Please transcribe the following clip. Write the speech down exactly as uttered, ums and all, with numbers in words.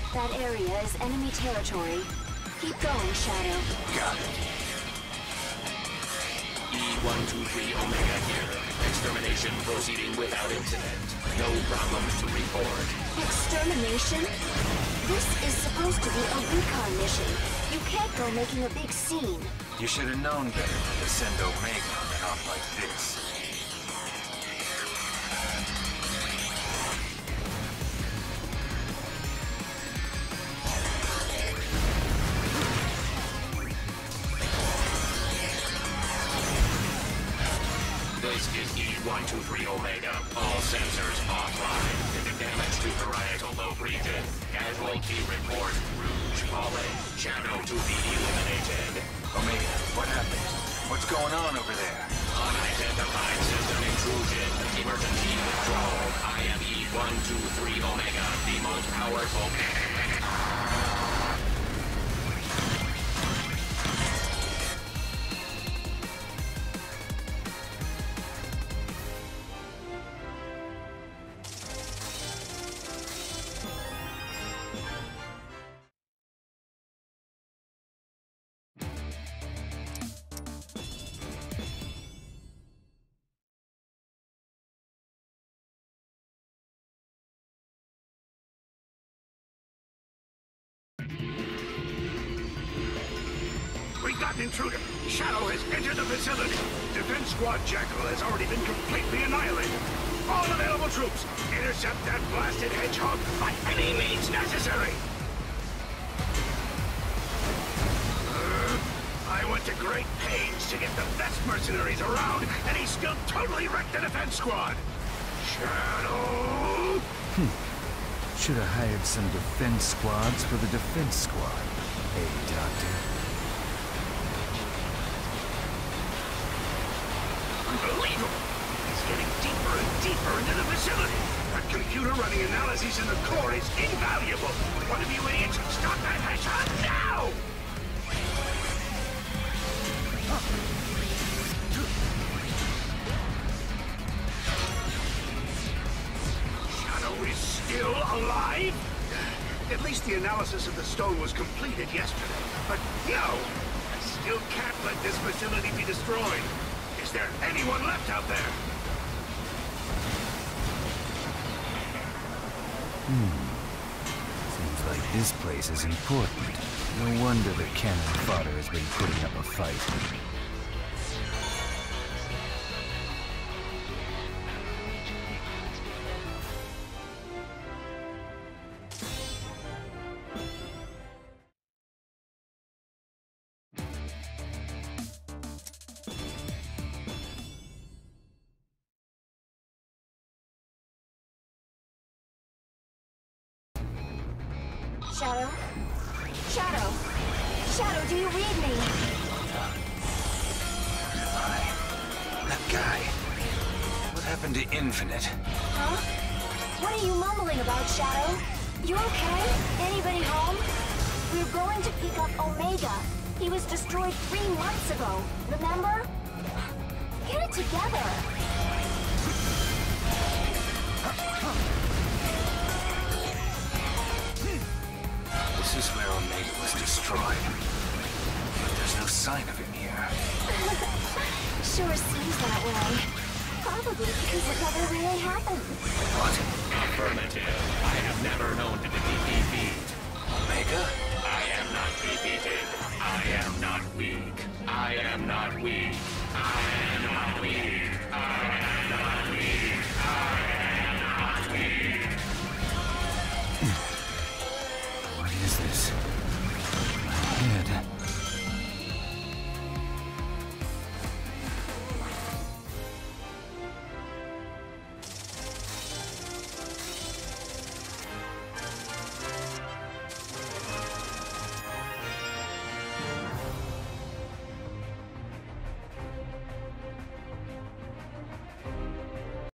That area is enemy territory. Keep going, Shadow. Got it. E one two three Omega here. Extermination proceeding without incident. No problems to report. Extermination? This is supposed to be a recon mission. You can't go making a big scene. You should have known better than to send Omega on an op like this. This is E one two three Omega. All sensors offline. Damage to parietal lobe region. Casualty report. Rouge falling. Shadow to be eliminated. Omega, what happened? What's going on over there? Unidentified system intrusion. Emergency withdrawal. I am E one two three Omega, the most powerful. We got an intruder. Shadow has entered the facility. Defense Squad Jackal has already been completely annihilated. All available troops, intercept that blasted hedgehog by any means necessary. Uh, I went to great pains to get the best mercenaries around, and he still totally wrecked the Defense Squad. Shadow! Hmm. Should have hired some defense squads for the defense squad. Hey, Doctor. Unbelievable! He's getting deeper and deeper into the facility. That computer running analyses in the core is invaluable. One of you idiots, stop that hedgehog now! Shadow is still alive? At least the analysis of the stone was completed yesterday. But no! I still can't let this facility be destroyed. Is there anyone left out there? Hmm. Seems like this place is important. No wonder the cannon fodder has been putting up a fight. Shadow? Shadow? Shadow, do you read me? I... That guy... What happened to Infinite? Huh? What are you mumbling about, Shadow? You okay? Anybody home? We're going to pick up Omega. He was destroyed three months ago, remember? Get it together! This is where Omega was destroyed. But there's no sign of him here. Sure seems that way. Probably because it never really happened. What? Affirmative. I have never known to be defeated.